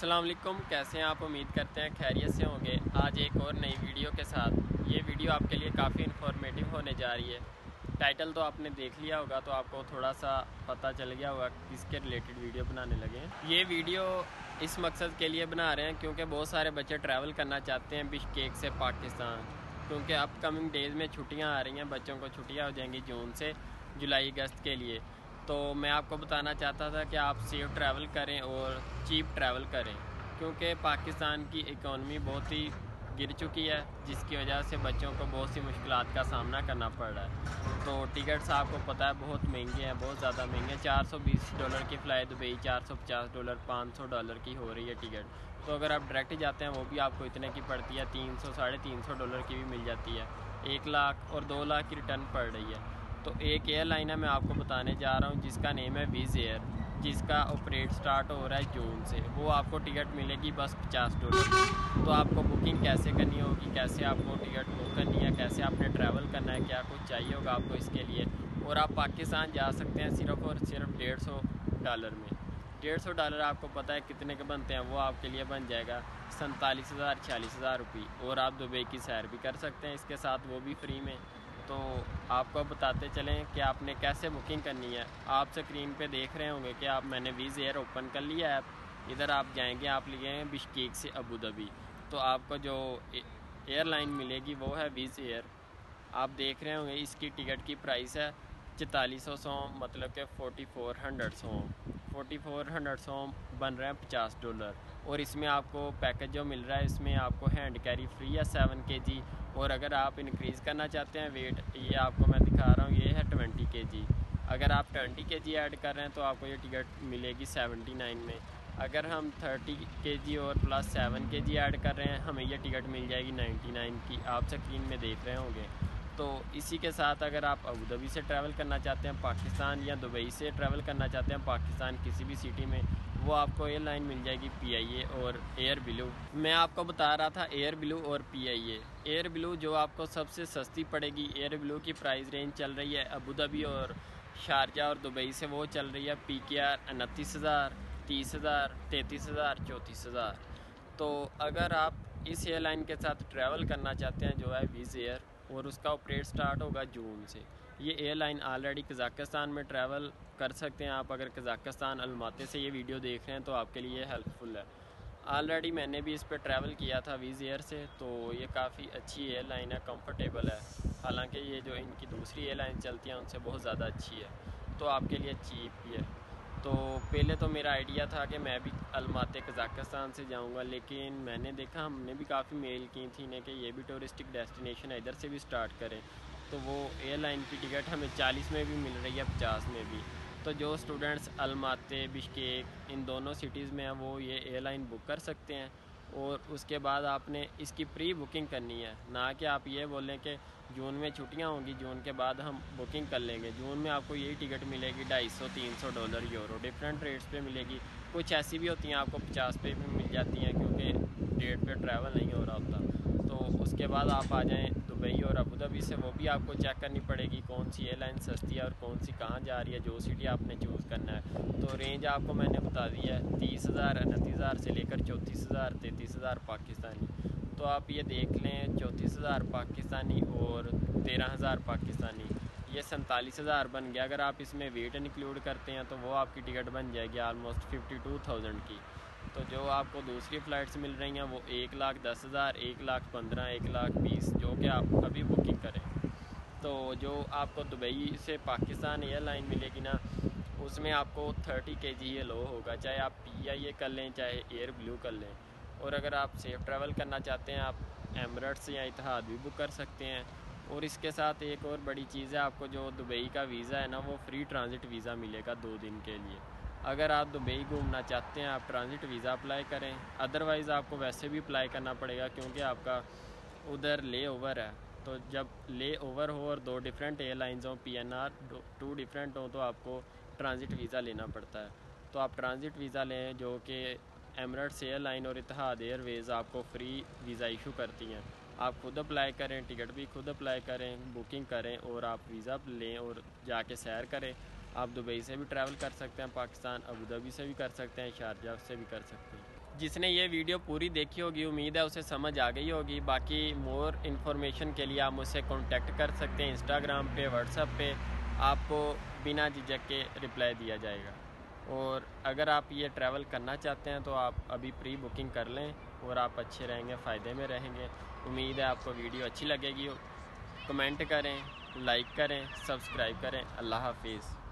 अस्सलाम वालेकुम, कैसे हैं आप? उम्मीद करते हैं खैरियत से होंगे। आज एक और नई वीडियो के साथ। ये वीडियो आपके लिए काफ़ी इन्फॉर्मेटिव होने जा रही है। टाइटल तो आपने देख लिया होगा, तो आपको थोड़ा सा पता चल गया होगा किसके रिलेटेड वीडियो बनाने लगे हैं। ये वीडियो इस मकसद के लिए बना रहे हैं क्योंकि बहुत सारे बच्चे ट्रैवल करना चाहते हैं बिश्केक से पाकिस्तान, क्योंकि अपकमिंग डेज़ में छुट्टियाँ आ रही हैं। बच्चों को छुट्टियाँ हो जाएंगी जून से जुलाई अगस्त के लिए। तो मैं आपको बताना चाहता था कि आप सेफ ट्रैवल करें और चीप ट्रैवल करें, क्योंकि पाकिस्तान की इकॉनमी बहुत ही गिर चुकी है, जिसकी वजह से बच्चों को बहुत सी मुश्किलात का सामना करना पड़ रहा है। तो टिकट्स आपको पता है बहुत महंगे हैं, बहुत ज़्यादा महंगे हैं। $420 की फ़्लाई दुबई, $450, $500 की हो रही है टिकट। तो अगर आप डायरेक्ट जाते हैं वो भी आपको इतने की पड़ती है, 300 $350 की भी मिल जाती है। 1 लाख और 2 लाख की रिटर्न पड़ रही है। तो एक एयरलाइन है मैं आपको बताने जा रहा हूँ, जिसका नेम है विज़ एयर, जिसका ऑपरेट स्टार्ट हो रहा है जून से। वो आपको टिकट मिलेगी बस $50। तो आपको बुकिंग कैसे करनी होगी, कैसे आपको टिकट बुक करनी है, कैसे आपने ट्रैवल करना है, क्या कुछ चाहिए होगा आपको इसके लिए। और आप पाकिस्तान जा सकते हैं सिर्फ़ और सिर्फ $150 में। $150 आपको पता है कितने के बनते हैं? वो आपके लिए बन जाएगा 47,000 46,000 रुपये। और आप दुबई की सैर भी कर सकते हैं इसके साथ, वो भी फ्री में। तो आपको बताते चलें कि आपने कैसे बुकिंग करनी है। आप स्क्रीन पे देख रहे होंगे कि मैंने विज़ एयर ओपन कर लिया है। इधर आप जाएंगे, आप लिए हैं बिश्केक से अबू धाबी। तो आपको जो एयरलाइन मिलेगी वो है विज़ एयर। आप देख रहे होंगे इसकी टिकट की प्राइस है 4400 मतलब कि 4400 बन रहे हैं $50। और इसमें आपको पैकेज जो मिल रहा है, इसमें आपको हैंड कैरी फ्री है 7 kg। और अगर आप इंक्रीज़ करना चाहते हैं वेट, ये आपको मैं दिखा रहा हूँ, ये है 20 kg। अगर आप 20 kg ऐड कर रहे हैं तो आपको ये टिकट मिलेगी 79 में। अगर हम 30 kg और प्लस 7 kg ऐड कर रहे हैं, हमें ये टिकट मिल जाएगी 99 की। आप स्क्रीन में देख रहे होंगे। तो इसी के साथ अगर आप अबू धाबी से ट्रैवल करना चाहते हैं पाकिस्तान, या दुबई से ट्रैवल करना चाहते हैं पाकिस्तान किसी भी सिटी में, वो आपको एयरलाइन मिल जाएगी PIA और एयर ब्लू। मैं आपको बता रहा था एयर ब्लू और PIA। एयर ब्लू जो आपको सबसे सस्ती पड़ेगी, एयर ब्लू की प्राइस रेंज चल रही है अबू धाबी और शारजा और दुबई से, वो चल रही है PKR 29,000, 30,000, 33,000, 34,000। तो अगर आप इस एयरलाइन के साथ ट्रैवल करना चाहते हैं जो है विज़ एयर, और उसका ऑपरेट स्टार्ट होगा जून से। ये एयरलाइन ऑलरेडी कज़ाकिस्तान में ट्रैवल कर सकते हैं आप। अगर कज़ाकिस्तान अलमाती से ये वीडियो देख रहे हैं तो आपके लिए हेल्पफुल है। ऑलरेडी मैंने भी इस पर ट्रैवल किया था विज़ एयर से, तो ये काफ़ी अच्छी एयरलाइन है, कंफर्टेबल है। हालांकि ये जो इनकी दूसरी एयरलाइन चलती हैं उनसे बहुत ज़्यादा अच्छी है, तो आपके लिए चीप भी है। तो पहले तो मेरा आइडिया था कि मैं भी अलमाती कज़ाकिस्तान से जाऊंगा, लेकिन मैंने देखा, हमने भी काफ़ी मेल की थी ने कि ये भी टूरिस्टिक डेस्टिनेशन है, इधर से भी स्टार्ट करें। तो वो एयरलाइन की टिकट हमें 40 में भी मिल रही है, 50 में भी। तो जो स्टूडेंट्स अलमाती, बिश्केक इन दोनों सिटीज़ में हैं, वो ये एयरलाइन बुक कर सकते हैं। और उसके बाद आपने इसकी प्री बुकिंग करनी है, ना कि आप ये बोलें कि जून में छुट्टियां होंगी, जून के बाद हम बुकिंग कर लेंगे। जून में आपको यही टिकट मिलेगी $250, $300, यूरो, डिफरेंट रेट्स पे मिलेगी। कुछ ऐसी भी होती हैं आपको 50 पे भी मिल जाती हैं, क्योंकि डेट पे ट्रैवल नहीं हो रहा होता। तो उसके बाद आप आ जाएँ दुबई और अबू धाबी से, वो भी आपको चेक करनी पड़ेगी कौन सी एयरलाइन सस्ती है और कौन सी कहाँ जा रही है, जो सिटी आपने चूज़ करना है। तो रेंज आपको मैंने बता दी है 30,000, 29,000 से लेकर 34,000, 33,000 पाकिस्तानी। तो आप ये देख लें, 34,000 पाकिस्तानी और 13,000 पाकिस्तानी, ये 47,000 बन गया। अगर आप इसमें वेट इंक्लूड करते हैं तो वो आपकी टिकट बन जाएगी ऑलमोस्ट 52,000 की। तो जो आपको दूसरी फ़्लाइट्स मिल रही हैं वो 1,10,000, 1,15,000, 1,20,000, जो कि आप अभी बुकिंग करें। तो जो आपको दुबई से पाकिस्तान एयरलाइन मिलेगी ना, उसमें आपको 30 kg ये लो होगा, चाहे आप PIA कर लें चाहे एयर ब्लू कर लें। और अगर आप सेफ़ ट्रैवल करना चाहते हैं, आप एमरेट्स या इतिहाद भी बुक कर सकते हैं। और इसके साथ एक और बड़ी चीज़ है, आपको जो दुबई का वीज़ा है ना, वो फ्री ट्रांजिट वीज़ा मिलेगा 2 दिन के लिए। अगर आप दुबई घूमना चाहते हैं, आप ट्रांजिट वीज़ा अप्लाई करें। अदरवाइज़ आपको वैसे भी अप्लाई करना पड़ेगा, क्योंकि आपका उधर ले ओवर है। तो जब ले ओवर हो और 2 डिफरेंट एयरलाइंस हों, PNR 2 डिफरेंट हों, तो आपको ट्रांजिट वीज़ा लेना पड़ता है। तो आप ट्रांजिट वीज़ा लें, जो कि एमरेट्स एयरलाइन और इतिहाद एयरवेज़ आपको फ्री वीज़ा इशू करती हैं। आप खुद अप्लाई करें, टिकट भी खुद अप्लाई करें, बुकिंग करें और आप वीज़ा लें और जाके सैर करें। आप दुबई से भी ट्रैवल कर सकते हैं पाकिस्तान, अबू धाबी से भी कर सकते हैं, शारजा से भी कर सकते हैं। जिसने ये वीडियो पूरी देखी होगी उम्मीद है उसे समझ आ गई होगी। बाकी मोर इन्फॉर्मेशन के लिए आप मुझसे कांटेक्ट कर सकते हैं इंस्टाग्राम पे, व्हाट्सएप पे, आपको बिना झिझक के रिप्लाई दिया जाएगा। और अगर आप ये ट्रैवल करना चाहते हैं तो आप अभी प्री बुकिंग कर लें और आप अच्छे रहेंगे, फ़ायदे में रहेंगे। उम्मीद है आपको वीडियो अच्छी लगेगी। कमेंट करें, लाइक करें, सब्सक्राइब करें। अल्लाह हाफिज़।